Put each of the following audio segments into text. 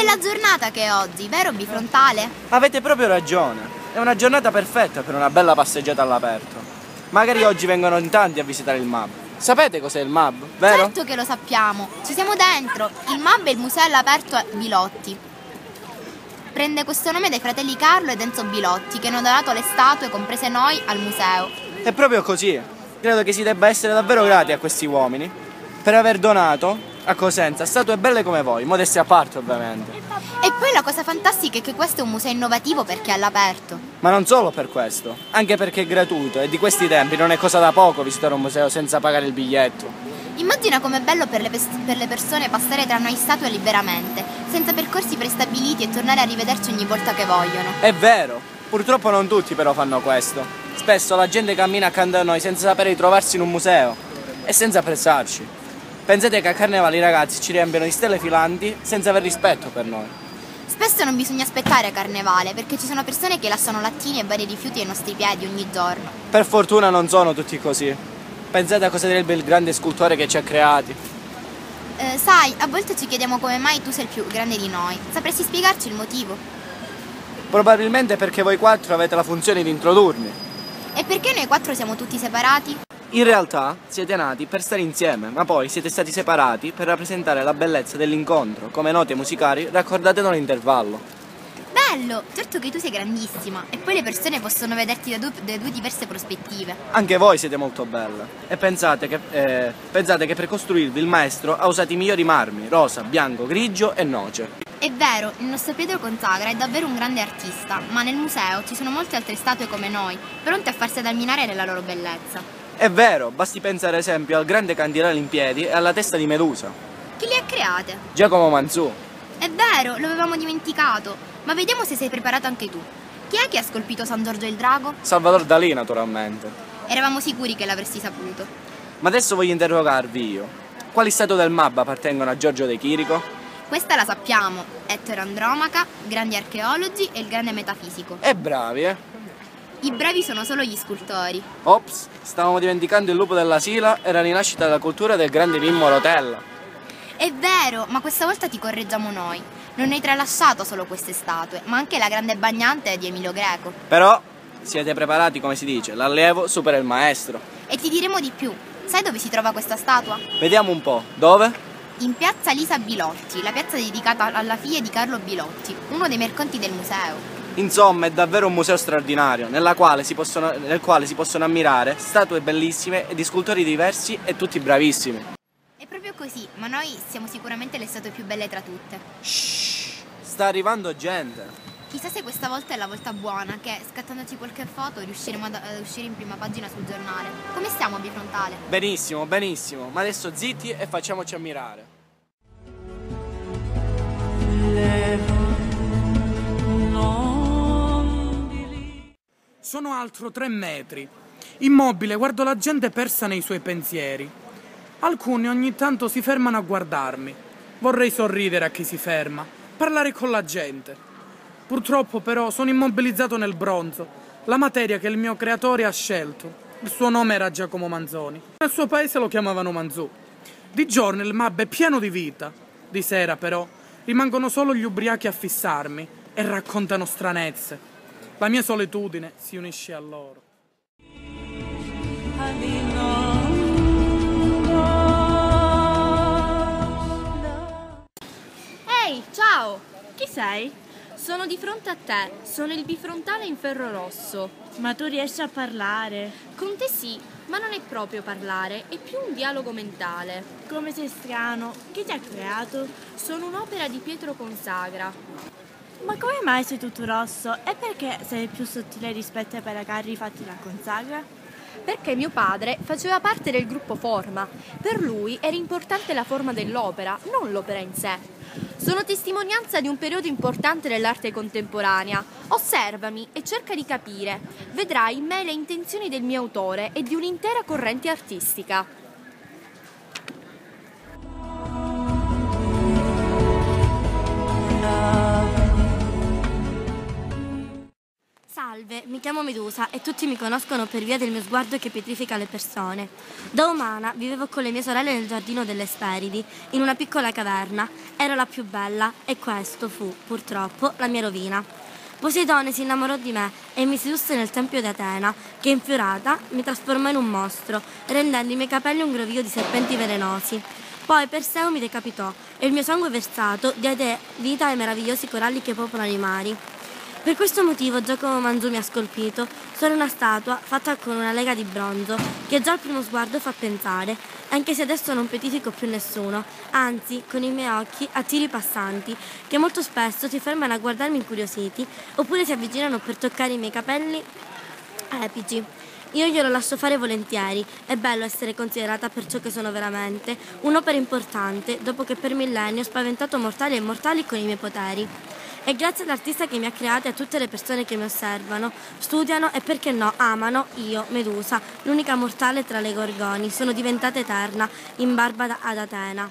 bella giornata che è oggi, vero bifrontale? Avete proprio ragione. È una giornata perfetta per una bella passeggiata all'aperto. Magari oggi vengono in tanti a visitare il MAB. Sapete cos'è il MAB, vero? Certo che lo sappiamo, ci siamo dentro. Il MAB è il museo all'aperto a Bilotti. Prende questo nome dai fratelli Carlo ed Enzo Bilotti, che hanno donato le statue, comprese noi, al museo. È proprio così. Credo che si debba essere davvero grati a questi uomini per aver donato a Cosenza statue belle come voi, modestia a parte ovviamente. E poi la cosa fantastica è che questo è un museo innovativo perché è all'aperto. Ma non solo per questo, anche perché è gratuito e di questi tempi non è cosa da poco visitare un museo senza pagare il biglietto. Immagina com'è bello per le persone passare tra noi statue liberamente, senza percorsi prestabiliti e tornare a rivederci ogni volta che vogliono. È vero, purtroppo non tutti però fanno questo. Spesso la gente cammina accanto a noi senza sapere di trovarsi in un museo e senza apprezzarci. Pensate che a Carnevale i ragazzi ci riempiono di stelle filanti senza aver rispetto per noi. Spesso non bisogna aspettare a Carnevale, perché ci sono persone che lasciano lattini e vari rifiuti ai nostri piedi ogni giorno. Per fortuna non sono tutti così. Pensate a cosa direbbe il grande scultore che ci ha creati. Sai, a volte ci chiediamo come mai tu sei il più grande di noi. Sapresti spiegarci il motivo? Probabilmente perché voi quattro avete la funzione di introdurmi. E perché noi quattro siamo tutti separati? In realtà siete nati per stare insieme, ma poi siete stati separati per rappresentare la bellezza dell'incontro, come note musicali raccordate da un intervallo. Bello! Certo che tu sei grandissima, e poi le persone possono vederti da due diverse prospettive. Anche voi siete molto belle. E pensate che per costruirvi il maestro ha usato i migliori marmi, rosa, bianco, grigio e noce. È vero, il nostro Pietro Consagra è davvero un grande artista, ma nel museo ci sono molte altre statue come noi, pronte a farsi adammirare nella loro bellezza. È vero, basti pensare ad esempio al grande cantilene in piedi e alla testa di Medusa. Chi le ha create? Giacomo Manzù. È vero, lo avevamo dimenticato. Ma vediamo se sei preparato anche tu. Chi è che ha scolpito San Giorgio il Drago? Salvador Dalì, naturalmente. Eravamo sicuri che l'avresti saputo. Ma adesso voglio interrogarvi io. Quali statue del MAB appartengono a Giorgio De Chirico? Questa la sappiamo. Ettore Andromaca, grandi archeologi e il grande metafisico. E bravi, eh? I bravi sono solo gli scultori. Ops, stavamo dimenticando il lupo della Sila e la rinascita della cultura del grande Mimmo Rotella. È vero, ma questa volta ti correggiamo noi. Non hai tralasciato solo queste statue, ma anche la grande bagnante di Emilio Greco. Però siete preparati, come si dice, l'allievo supera il maestro. E ti diremo di più. Sai dove si trova questa statua? Vediamo un po', dove? In piazza Lisa Bilotti, la piazza dedicata alla figlia di Carlo Bilotti, uno dei mercanti del museo. Insomma, è davvero un museo straordinario, nel quale si possono ammirare statue bellissime e di scultori diversi e tutti bravissimi. È proprio così, ma noi siamo sicuramente le statue più belle tra tutte. Shhh, sta arrivando gente. Chissà se questa volta è la volta buona, che scattandoci qualche foto riusciremo ad uscire in prima pagina sul giornale. Come stiamo, bifrontale? Benissimo, benissimo, ma adesso zitti e facciamoci ammirare. Sono altro 3 metri. Immobile, guardo la gente persa nei suoi pensieri. Alcuni ogni tanto si fermano a guardarmi. Vorrei sorridere a chi si ferma, parlare con la gente. Purtroppo però sono immobilizzato nel bronzo, la materia che il mio creatore ha scelto. Il suo nome era Giacomo Manzoni. Nel suo paese lo chiamavano Manzù. Di giorno il MAB è pieno di vita. Di sera però rimangono solo gli ubriachi a fissarmi e raccontano stranezze. La mia solitudine si unisce a loro. Ehi, ciao! Chi sei? Sono di fronte a te, sono il bifrontale in ferro rosso. Ma tu riesci a parlare? Con te sì, ma non è proprio parlare, è più un dialogo mentale. Come sei strano. Chi ti ha creato? Sono un'opera di Pietro Consagra. Ma come mai sei tutto rosso? E perché sei più sottile rispetto ai paracarri fatti da Consagra? Perché mio padre faceva parte del gruppo Forma. Per lui era importante la forma dell'opera, non l'opera in sé. Sono testimonianza di un periodo importante dell'arte contemporanea. Osservami e cerca di capire. Vedrai in me le intenzioni del mio autore e di un'intera corrente artistica. Salve. Salve, mi chiamo Medusa e tutti mi conoscono per via del mio sguardo che pietrifica le persone. Da umana vivevo con le mie sorelle nel giardino delle Speridi, in una piccola caverna. Ero la più bella e questo fu, purtroppo, la mia rovina. Poseidone si innamorò di me e mi sedusse nel tempio di Atena, che infiorata mi trasformò in un mostro, rendendo i miei capelli un grovio di serpenti velenosi. Poi Perseo mi decapitò e il mio sangue versato diede vita ai meravigliosi coralli che popolano i mari. Per questo motivo Giacomo Manzù mi ha scolpito. Sono una statua fatta con una lega di bronzo che già al primo sguardo fa pensare, anche se adesso non pietrifico più nessuno, anzi con i miei occhi attiro i passanti che molto spesso si fermano a guardarmi incuriositi oppure si avvicinano per toccare i miei capelli epici. Io glielo lascio fare volentieri, è bello essere considerata per ciò che sono veramente, un'opera importante dopo che per millenni ho spaventato mortali e immortali con i miei poteri. E grazie all'artista che mi ha creato e a tutte le persone che mi osservano, studiano e perché no, amano, io, Medusa, l'unica mortale tra le gorgoni, sono diventata eterna, in barba ad Atena.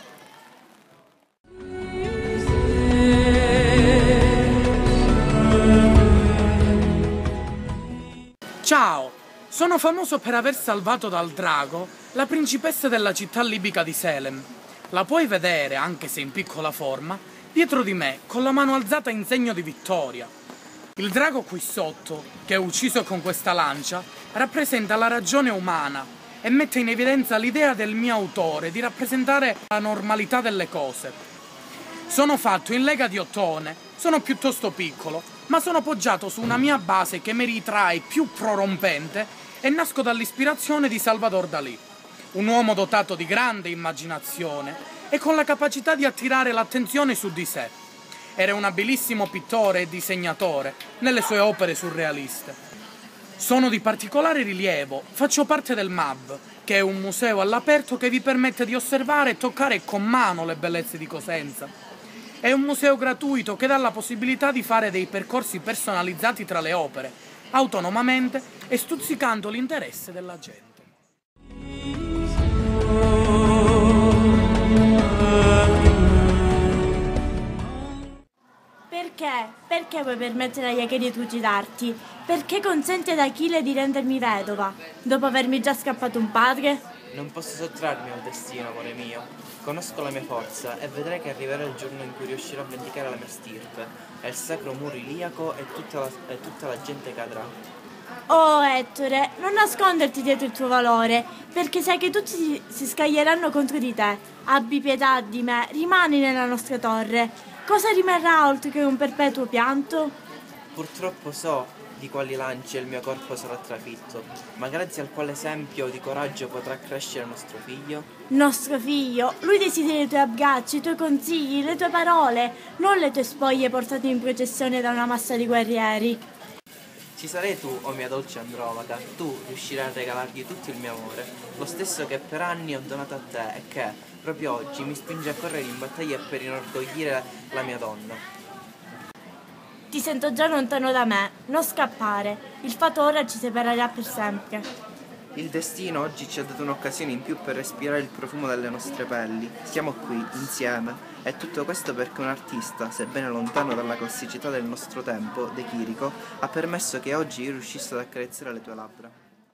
Ciao, sono famoso per aver salvato dal drago la principessa della città libica di Selem. La puoi vedere, anche se in piccola forma, dietro di me, con la mano alzata in segno di vittoria. Il drago qui sotto, che ho ucciso con questa lancia, rappresenta la ragione umana e mette in evidenza l'idea del mio autore di rappresentare la normalità delle cose. Sono fatto in lega di ottone, sono piuttosto piccolo, ma sono poggiato su una mia base che mi ritrae più prorompente e nasco dall'ispirazione di Salvador Dalì, un uomo dotato di grande immaginazione e con la capacità di attirare l'attenzione su di sé. Era un abilissimo pittore e disegnatore nelle sue opere surrealiste. Sono di particolare rilievo, faccio parte del MAB, che è un museo all'aperto che vi permette di osservare e toccare con mano le bellezze di Cosenza. È un museo gratuito che dà la possibilità di fare dei percorsi personalizzati tra le opere, autonomamente e stuzzicando l'interesse della gente. Perché? Perché vuoi permettere agli Achei di trucidarti? Perché consenti ad Achille di rendermi vedova, dopo avermi già scappato un padre? Non posso sottrarmi al destino, amore mio. Conosco la mia forza e vedrai che arriverà il giorno in cui riuscirò a vendicare la mia stirpe e il sacro muro iliaco e tutta la gente cadrà. Oh Ettore, non nasconderti dietro il tuo valore, perché sai che tutti si scaglieranno contro di te. Abbi pietà di me, rimani nella nostra torre. Cosa rimarrà oltre che un perpetuo pianto? Purtroppo so di quali lanci il mio corpo sarà trafitto, ma grazie al quale esempio di coraggio potrà crescere nostro figlio. Nostro figlio, lui desidera i tuoi abbracci, i tuoi consigli, le tue parole, non le tue spoglie portate in processione da una massa di guerrieri. Ci sarai tu, o mia dolce Andromaca, tu riuscirai a regalargli tutto il mio amore, lo stesso che per anni ho donato a te e che, proprio oggi, mi spinge a correre in battaglia per inorgoglire la mia donna. Ti sento già lontano da me, non scappare, il fato ora ci separerà per sempre. Il destino oggi ci ha dato un'occasione in più per respirare il profumo delle nostre pelli. Siamo qui, insieme, e tutto questo perché un artista, sebbene lontano dalla classicità del nostro tempo, De Chirico, ha permesso che oggi io riuscissi ad accarezzare le tue labbra.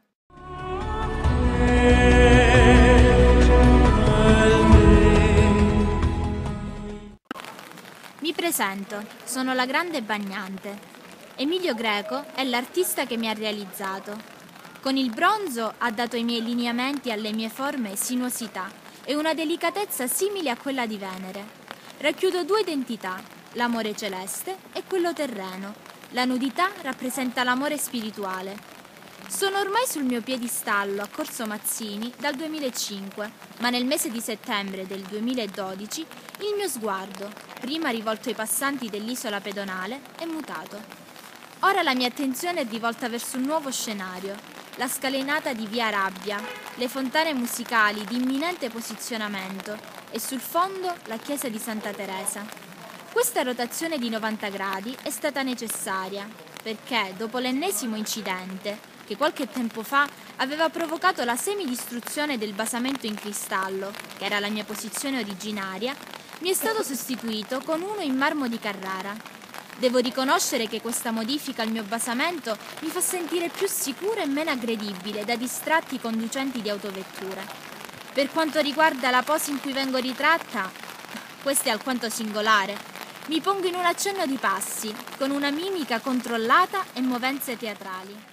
Mi presento, sono la grande bagnante. Emilio Greco è l'artista che mi ha realizzato. Con il bronzo ha dato ai miei lineamenti e alle mie forme sinuosità e una delicatezza simile a quella di Venere. Racchiudo due identità, l'amore celeste e quello terreno. La nudità rappresenta l'amore spirituale. Sono ormai sul mio piedistallo a Corso Mazzini dal 2005, ma nel mese di settembre del 2012 il mio sguardo, prima rivolto ai passanti dell'isola pedonale, è mutato. Ora la mia attenzione è rivolta verso un nuovo scenario, la scalinata di Via Rabbia, le fontane musicali di imminente posizionamento e sul fondo la chiesa di Santa Teresa. Questa rotazione di 90 gradi è stata necessaria perché, dopo l'ennesimo incidente, che qualche tempo fa aveva provocato la semidistruzione del basamento in cristallo, che era la mia posizione originaria, mi è stato sostituito con uno in marmo di Carrara. Devo riconoscere che questa modifica al mio basamento mi fa sentire più sicura e meno aggredibile da distratti conducenti di autovetture. Per quanto riguarda la pose in cui vengo ritratta, questa è alquanto singolare. Mi pongo in un accenno di passi, con una mimica controllata e movenze teatrali.